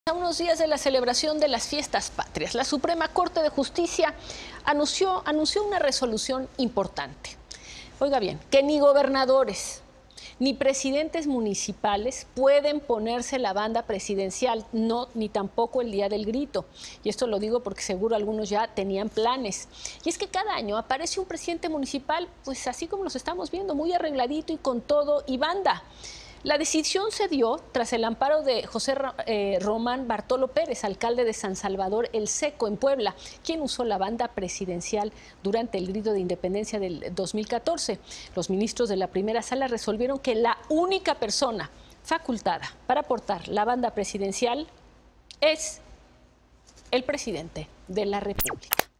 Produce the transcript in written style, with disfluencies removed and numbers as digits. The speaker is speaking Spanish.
A unos días de la celebración de las fiestas patrias, la Suprema Corte de Justicia anunció una resolución importante. Oiga bien, que ni gobernadores ni presidentes municipales pueden ponerse la banda presidencial, no, ni tampoco el Día del Grito. Y esto lo digo porque seguro algunos ya tenían planes. Y es que cada año aparece un presidente municipal, pues así como los estamos viendo, muy arregladito y con todo y banda. La decisión se dio tras el amparo de José Román Bartolo Pérez, alcalde de San Salvador El Seco, en Puebla, quien usó la banda presidencial durante el grito de independencia del 2014. Los ministros de la primera sala resolvieron que la única persona facultada para portar la banda presidencial es el presidente de la República.